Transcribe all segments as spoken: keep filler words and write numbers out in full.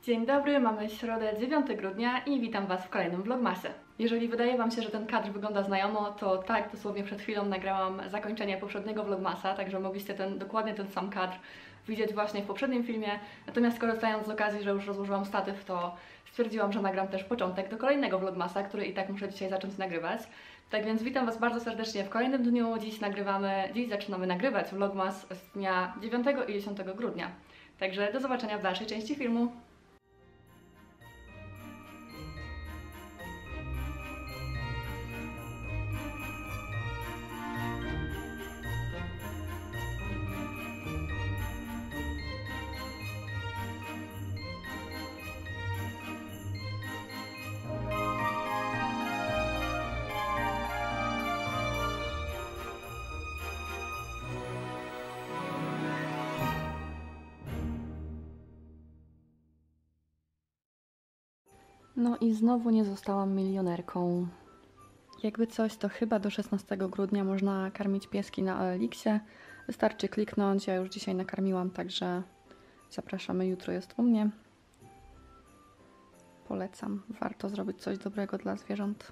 Dzień dobry, mamy środę dziewiątego grudnia i witam Was w kolejnym vlogmasie. Jeżeli wydaje Wam się, że ten kadr wygląda znajomo, to tak, dosłownie przed chwilą nagrałam zakończenie poprzedniego vlogmasa, także mogliście ten, dokładnie ten sam kadr widzieć właśnie w poprzednim filmie. Natomiast korzystając z okazji, że już rozłożyłam statyw, to stwierdziłam, że nagram też początek do kolejnego vlogmasa, który i tak muszę dzisiaj zacząć nagrywać. Tak więc witam Was bardzo serdecznie w kolejnym dniu. Dziś nagrywamy, dziś zaczynamy nagrywać vlogmas z dnia dziewiątego i dziesiątego grudnia. Także do zobaczenia w dalszej części filmu. No i znowu nie zostałam milionerką. Jakby coś, to chyba do szesnastego grudnia można karmić pieski na O L X-ie. Wystarczy kliknąć, ja już dzisiaj nakarmiłam, także zapraszamy, jutro jest u mnie. Polecam, warto zrobić coś dobrego dla zwierząt.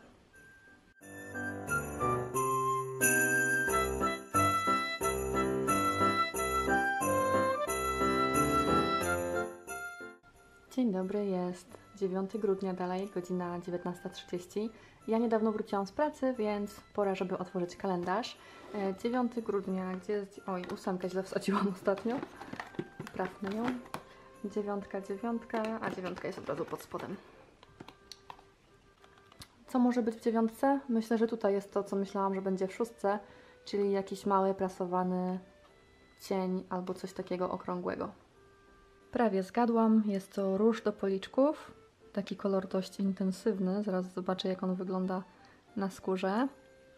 Dzień dobry, jest dziewiątego grudnia dalej, godzina dziewiętnasta trzydzieści. Ja niedawno wróciłam z pracy, więc pora, żeby otworzyć kalendarz. dziewiątego grudnia, gdzie jest... Oj, ósemkę źle wsadziłam ostatnio. Poprawmy ją. Dziewiątka, dziewiątka, a dziewiątka jest od razu pod spodem. Co może być w dziewiątce? Myślę, że tutaj jest to, co myślałam, że będzie w szóstce, czyli jakiś mały, prasowany cień albo coś takiego okrągłego. Prawie zgadłam, jest to róż do policzków, taki kolor dość intensywny, zaraz zobaczę, jak on wygląda na skórze.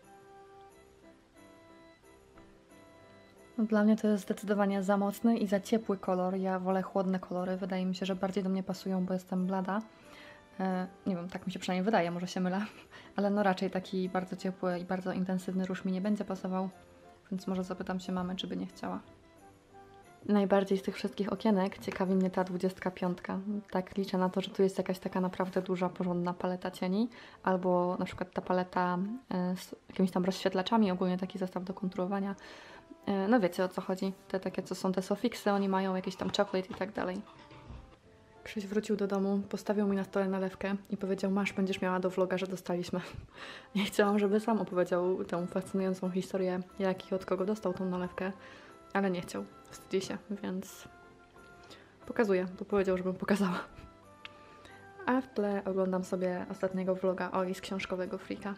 Dla mnie to jest zdecydowanie za mocny i za ciepły kolor, ja wolę chłodne kolory, wydaje mi się, że bardziej do mnie pasują, bo jestem blada. E, nie wiem, tak mi się przynajmniej wydaje, może się mylę, ale no raczej taki bardzo ciepły i bardzo intensywny róż mi nie będzie pasował, więc może zapytam się mamy, czy by nie chciała. Najbardziej z tych wszystkich okienek ciekawi mnie ta dwudziestka piątka. Tak liczę na to, że tu jest jakaś taka naprawdę duża, porządna paleta cieni, albo na przykład ta paleta z jakimiś tam rozświetlaczami, ogólnie taki zestaw do konturowania. No wiecie, o co chodzi. Te takie, co są te Sofiksy, oni mają jakieś tam chocolate i tak dalej. Krzyś wrócił do domu, postawił mi na stole nalewkę i powiedział: masz, będziesz miała do vloga, że dostaliśmy. Ja chciałam, żeby sam opowiedział tę fascynującą historię, jak i od kogo dostał tą nalewkę. Ale nie chciał, wstydzi się, więc pokazuję, bo powiedział, żebym pokazała. A w tle oglądam sobie ostatniego vloga Oli z książkowego Freaka.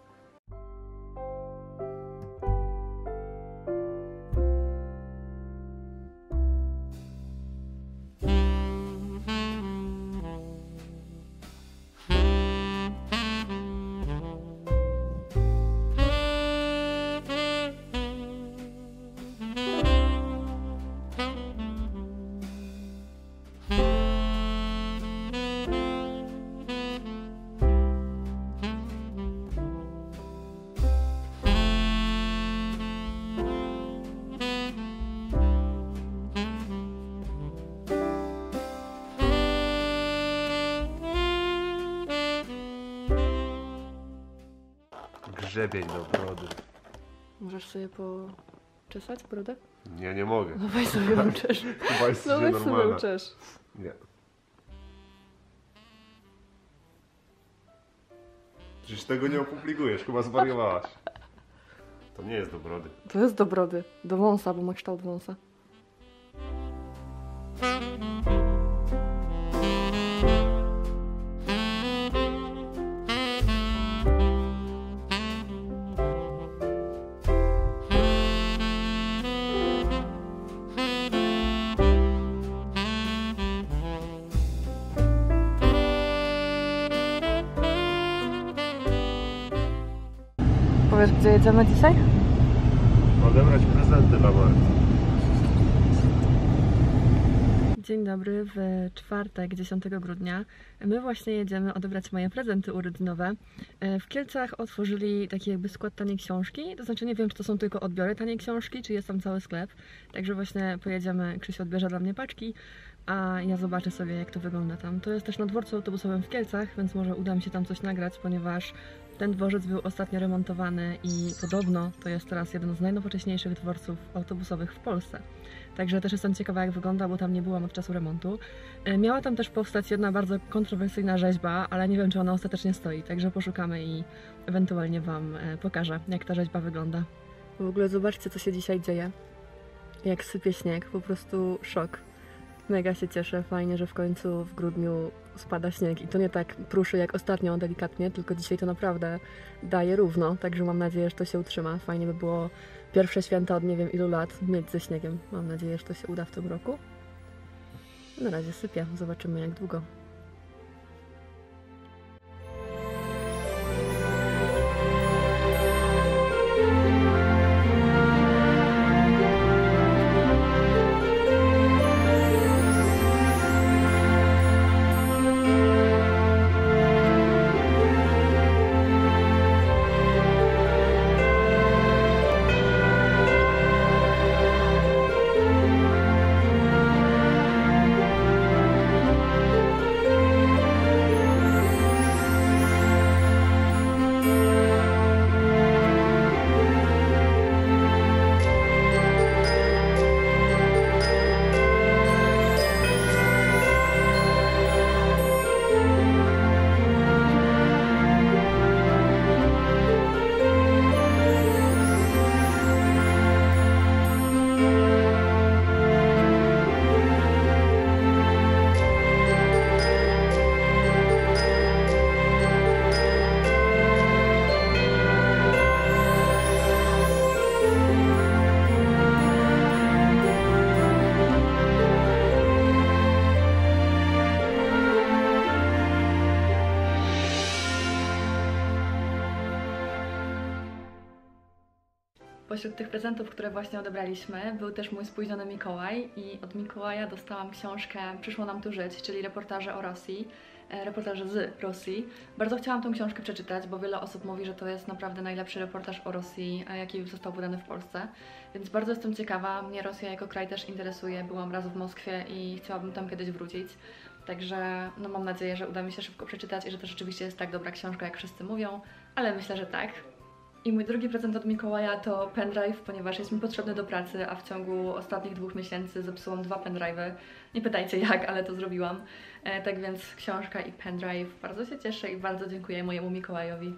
Grzebień do brody. Możesz sobie poczesać brodę? Nie, nie mogę. No weź sobie uczesz. Chyba jest No weź normalna. sobie uczesz. Nie. Przecież tego nie opublikujesz, chyba zwariowałaś. To nie jest do brody. To jest do brody. Do wąsa, bo ma kształt wąsa. Powiesz, gdzie jedziemy dzisiaj? Odebrać prezenty dla Marty. Dzień dobry, w czwartek, dziesiątego grudnia. My właśnie jedziemy odebrać moje prezenty urodzinowe. W Kielcach otworzyli taki jakby skład taniej książki, to znaczy nie wiem, czy to są tylko odbiory taniej książki, czy jest tam cały sklep. Także właśnie pojedziemy, Krzysiu odbierze dla mnie paczki, a ja zobaczę sobie, jak to wygląda tam. To jest też na dworcu autobusowym w Kielcach, więc może uda mi się tam coś nagrać, ponieważ ten dworzec był ostatnio remontowany i podobno to jest teraz jeden z najnowocześniejszych dworców autobusowych w Polsce. Także też jestem ciekawa, jak wygląda, bo tam nie byłam od czasu remontu. Miała tam też powstać jedna bardzo kontrowersyjna rzeźba, ale nie wiem, czy ona ostatecznie stoi, także poszukamy i ewentualnie Wam pokażę, jak ta rzeźba wygląda. W ogóle zobaczcie, co się dzisiaj dzieje. Jak sypie śnieg, po prostu szok. Mega się cieszę, fajnie, że w końcu w grudniu spada śnieg i to nie tak pruszy jak ostatnio, delikatnie, tylko dzisiaj to naprawdę daje równo, także mam nadzieję, że to się utrzyma. Fajnie by było pierwsze święta od nie wiem ilu lat mieć ze śniegiem. Mam nadzieję, że to się uda w tym roku. Na razie sypie, zobaczymy jak długo. Pośród tych prezentów, które właśnie odebraliśmy, był też mój spóźniony Mikołaj i od Mikołaja dostałam książkę Przyszło nam tu żyć, czyli reportaże o Rosji, reportaże z Rosji. Bardzo chciałam tą książkę przeczytać, bo wiele osób mówi, że to jest naprawdę najlepszy reportaż o Rosji, jaki został wydany w Polsce. Więc bardzo jestem ciekawa, mnie Rosja jako kraj też interesuje, byłam raz w Moskwie i chciałabym tam kiedyś wrócić. Także no, mam nadzieję, że uda mi się szybko przeczytać i że to rzeczywiście jest tak dobra książka, jak wszyscy mówią, ale myślę, że tak. I mój drugi prezent od Mikołaja to pendrive, ponieważ jest mi potrzebny do pracy, a w ciągu ostatnich dwóch miesięcy zepsułam dwa pendrive'y. Nie pytajcie jak, ale to zrobiłam. E, tak więc książka i pendrive. Bardzo się cieszę i bardzo dziękuję mojemu Mikołajowi.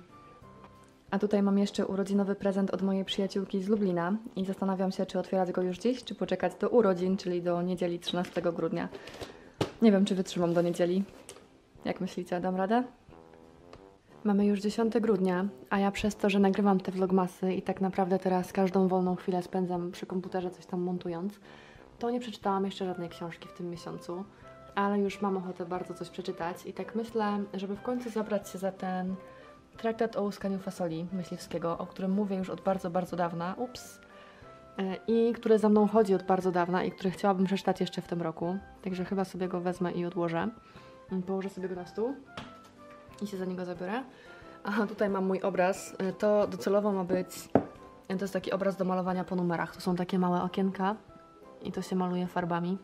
A tutaj mam jeszcze urodzinowy prezent od mojej przyjaciółki z Lublina i zastanawiam się, czy otwierać go już dziś, czy poczekać do urodzin, czyli do niedzieli trzynastego grudnia. Nie wiem, czy wytrzymam do niedzieli. Jak myślicie, dam radę? Mamy już dziesiątego grudnia, a ja przez to, że nagrywam te vlogmasy i tak naprawdę teraz każdą wolną chwilę spędzam przy komputerze coś tam montując, to nie przeczytałam jeszcze żadnej książki w tym miesiącu, ale już mam ochotę bardzo coś przeczytać i tak myślę, żeby w końcu zabrać się za ten traktat o łuskaniu fasoli myśliwskiego, o którym mówię już od bardzo, bardzo dawna, ups, i który za mną chodzi od bardzo dawna i który chciałabym przeczytać jeszcze w tym roku, także chyba sobie go wezmę i odłożę. Położę sobie go na stół i się za niego zabiorę. Aha, tutaj mam mój obraz. To docelowo ma być... To jest taki obraz do malowania po numerach. To są takie małe okienka i to się maluje farbami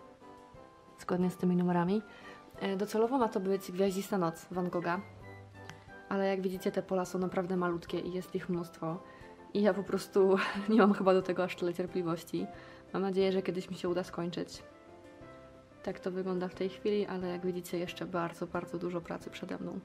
zgodnie z tymi numerami. Docelowo ma to być Gwiaździsta noc Van Gogha, ale jak widzicie te pola są naprawdę malutkie i jest ich mnóstwo i ja po prostu nie mam chyba do tego aż tyle cierpliwości. Mam nadzieję, że kiedyś mi się uda skończyć. Tak to wygląda w tej chwili, ale jak widzicie jeszcze bardzo, bardzo dużo pracy przede mną.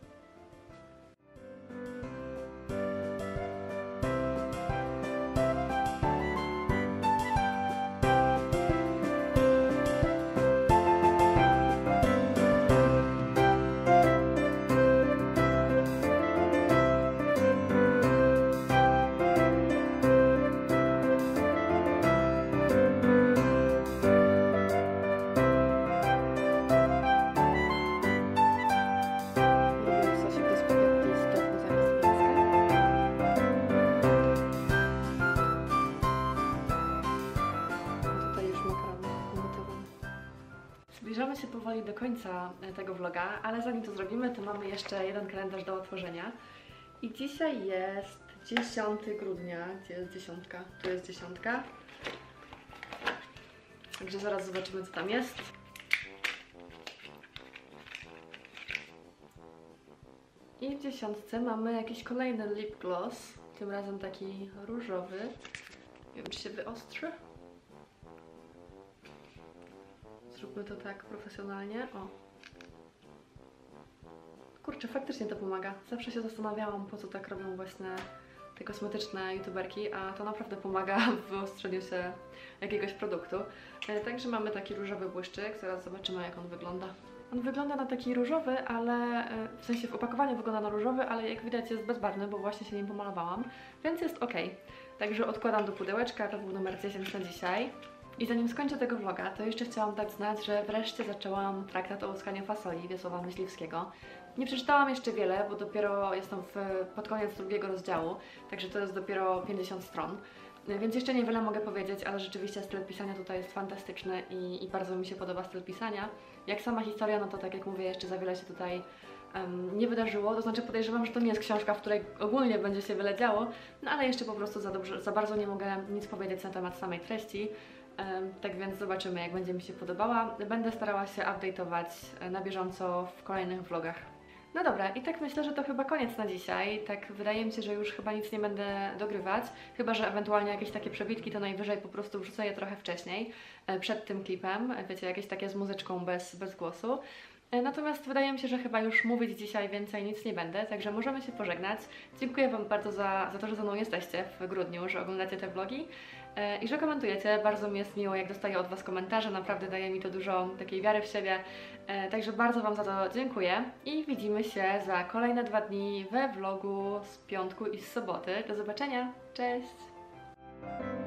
Zbliżamy się powoli do końca tego vloga, ale zanim to zrobimy, to mamy jeszcze jeden kalendarz do otworzenia. I dzisiaj jest dziesiątego grudnia. Gdzie jest dziesiątka? Tu jest dziesiątka. Także zaraz zobaczymy, co tam jest. I w dziesiątce mamy jakiś kolejny lip gloss, tym razem taki różowy. Nie wiem, czy się wyostrzy. Zróbmy to tak profesjonalnie. O. Kurczę, faktycznie to pomaga. Zawsze się zastanawiałam, po co tak robią właśnie te kosmetyczne youtuberki, a to naprawdę pomaga w wyostrzeniu się jakiegoś produktu. E, Także mamy taki różowy błyszczyk, zaraz zobaczymy, jak on wygląda. On wygląda na taki różowy, ale e, w sensie w opakowaniu wygląda na różowy, ale jak widać jest bezbarwny, bo właśnie się nim pomalowałam, więc jest ok. Także odkładam do pudełeczka, to był numer dziesięć na dzisiaj. I zanim skończę tego vloga, to jeszcze chciałam dać znać, że wreszcie zaczęłam traktat o łuskaniu fasoli Wiesława Myśliwskiego. Nie przeczytałam jeszcze wiele, bo dopiero jestem w, pod koniec drugiego rozdziału, także to jest dopiero pięćdziesiąt stron. Więc jeszcze niewiele mogę powiedzieć, ale rzeczywiście styl pisania tutaj jest fantastyczny i, i bardzo mi się podoba styl pisania. Jak sama historia, no to tak jak mówię, jeszcze za wiele się tutaj um, nie wydarzyło, to znaczy podejrzewam, że to nie jest książka, w której ogólnie będzie się wiele działo, no ale jeszcze po prostu za, dobrze, za bardzo nie mogę nic powiedzieć na temat samej treści. Um, tak więc zobaczymy, jak będzie mi się podobała. Będę starała się update'ować na bieżąco w kolejnych vlogach. No dobra, i tak myślę, że to chyba koniec na dzisiaj. Tak wydaje mi się, że już chyba nic nie będę dogrywać, chyba że ewentualnie jakieś takie przebitki, to najwyżej po prostu wrzucę je trochę wcześniej, e, przed tym klipem, wiecie, jakieś takie z muzyczką bez, bez głosu. E, Natomiast wydaje mi się, że chyba już mówić dzisiaj więcej nic nie będę, także możemy się pożegnać. Dziękuję Wam bardzo za, za to, że ze mną jesteście w grudniu, że oglądacie te vlogi e, i że komentujecie. Bardzo mi jest miło, jak dostaję od Was komentarze, naprawdę daje mi to dużo takiej wiary w siebie. E, Także bardzo Wam za to dziękuję i widzimy się za kolejne dwa dni we vlogu z piątku i z soboty. Do zobaczenia, cześć!